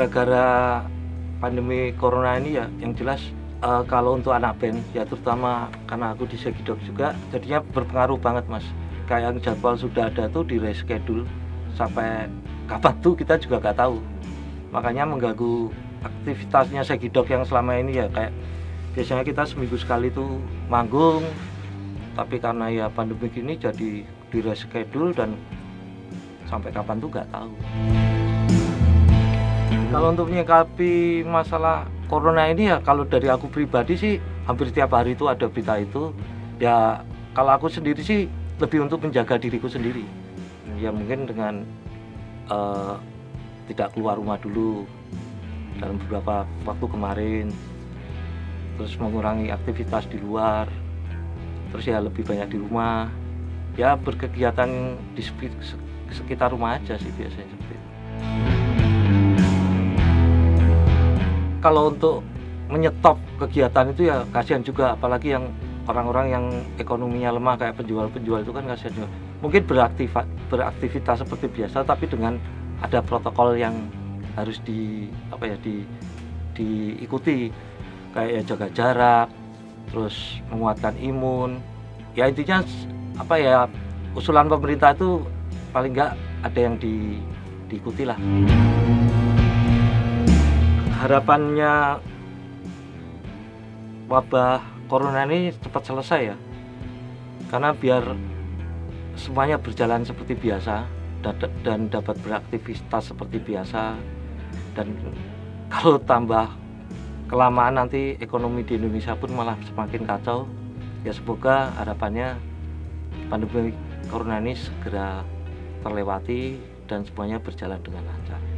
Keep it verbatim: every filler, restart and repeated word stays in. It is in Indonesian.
gara-gara pandemi corona ini ya, yang jelas uh, kalau untuk anak band ya, terutama karena aku di Segidok juga, jadinya berpengaruh banget mas. Kayak yang jadwal sudah ada tuh di reschedule sampai kapan tuh kita juga nggak tahu. Makanya mengganggu aktivitasnya Segidok yang selama ini ya, kayak biasanya kita seminggu sekali tuh manggung, tapi karena ya pandemi gini jadi di reschedule dan sampai kapan tuh nggak tahu. Kalau untuk menyikapi masalah corona ini ya, kalau dari aku pribadi sih hampir tiap hari itu ada berita itu. Ya kalau aku sendiri sih lebih untuk menjaga diriku sendiri. Ya mungkin dengan uh, tidak keluar rumah dulu dalam beberapa waktu kemarin. Terus mengurangi aktivitas di luar. Terus ya lebih banyak di rumah. Ya berkegiatan di sekitar rumah aja sih biasanya seperti itu. Kalau untuk menyetop kegiatan itu ya kasihan juga, apalagi yang orang-orang yang ekonominya lemah kayak penjual-penjual itu kan kasihan juga. Mungkin beraktivitas, beraktivitas seperti biasa tapi dengan ada protokol yang harus di apa ya di diikuti, kayak ya jaga jarak, terus menguatkan imun. Ya intinya apa ya, usulan pemerintah itu paling nggak ada yang di, diikuti lah. Harapannya wabah corona ini cepat selesai ya, karena biar semuanya berjalan seperti biasa dan dapat beraktivitas seperti biasa. Dan kalau tambah kelamaan nanti ekonomi di Indonesia pun malah semakin kacau. Ya semoga harapannya pandemi corona ini segera terlewati dan semuanya berjalan dengan lancar.